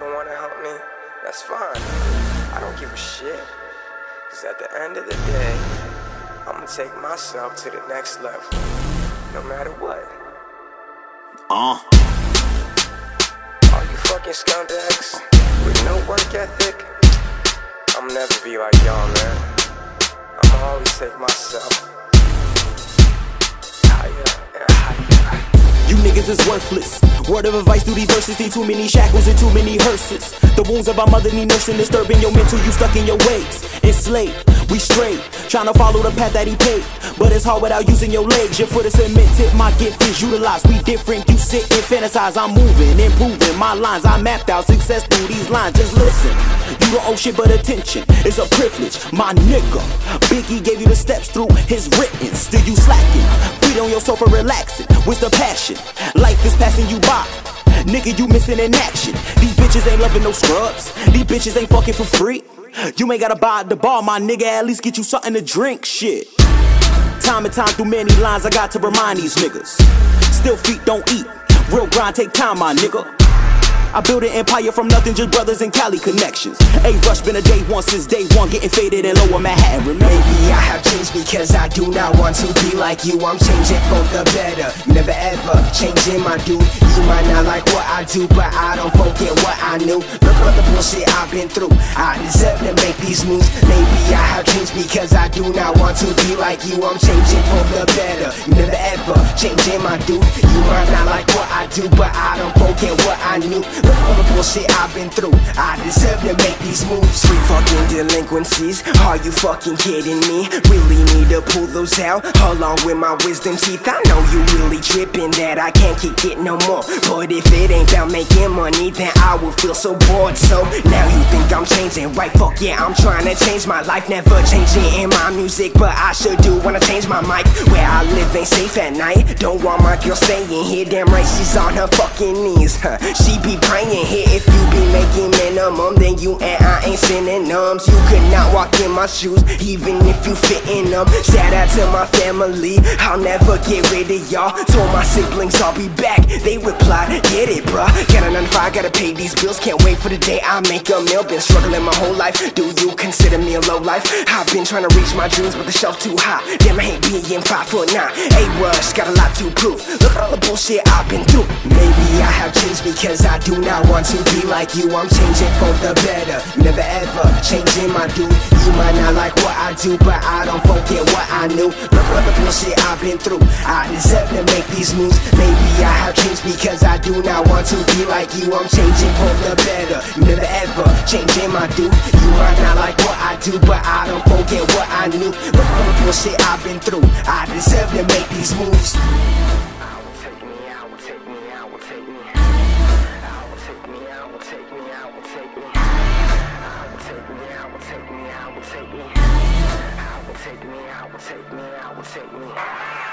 don't want to help me, that's fine. I don't give a shit. Cause at the end of the day, I'm gonna take myself to the next level, no matter what. All you fucking scumbags with no work ethic, I'll never be like y'all, man. I'ma always take myself higher and higher. You niggas is worthless. Word of advice through these verses, see too many shackles and too many hearses. The wounds of our mother need nursing, disturbing your mental, you stuck in your ways. Enslaved, we straight, trying to follow the path that he paved. But it's hard without using your legs. Your foot is cemented, my gift is utilized. We different, you sit and fantasize. I'm moving, improving my lines. I mapped out success through these lines. Just listen, you don't owe shit but attention. It's a privilege, my nigga. Biggie gave you the steps through his written. Still you slacking, feet on your sofa relaxing. What's the passion? Life is passing you by. Nigga, you missing in action. These bitches ain't loving no scrubs. These bitches ain't fucking for free. You ain't gotta buy at the bar, my nigga. At least get you something to drink, shit. Time and time through many lines I got to remind these niggas. Still feet don't eat. Real grind take time, my nigga. I built an empire from nothing, just brothers and Cali connections. A-Rush been a day one since day one, getting faded in lower Manhattan. Maybe I have changed because I do not want to be like you. I'm changing for the better. You never ever changing, my dude. You might not like what I do, but I don't forget what I knew. Look at the bullshit I've been through. I deserve to make these moves. Maybe I have changed because I do not want to be like you. I'm changing for the better. You never ever changing, my dude. You might not like what I do, but I don't forget what I knew. Look at the bullshit I've been through. I deserve to make these moves. Three fucking delinquencies. Are you fucking kidding me? Really need to pull those out along with my wisdom teeth. I know you really tripping that I can't kick it no more. But if it ain't about making money, then I will feel so bored. So now you think I'm changing, right? Fuck yeah, I'm trying to change my life. Never changing in my music, but I sure do wanna change my mic. Where I live ain't safe at night. Don't want my girl staying here. Damn right, she's on her fucking knees. She be praying here. If you be making minimum, then you and I ain't synonyms. You could not walk in my shoes, even if you fit in them. Shout out to my family, I'll never get rid of y'all. Told my siblings I'll be back, they replied, get it bruh. Got a 9 to 5, gotta pay these bills. Can't wait for the day I make a meal. Been struggling my whole life, do you consider me a low life? I've been trying to reach my dreams, but the shelf too high. Damn, I hate being 5'9". A-Rush, got a lot to prove. Look at all the bullshit I've been through. Maybe I have changed because I do not want to be like you. I'm changing for the better. You never ever changing, my dude. You might not like what I do, but I don't forget what I knew. Look at the bullshit I've been through. I deserve to make these moves. Maybe I have changed because I do not want to be like you. I'm changing for the better. You never ever changing, my dude. You might not like what I do, but I don't forget what I knew. Look at the bullshit I've been through. I deserve to make these moves. Take me.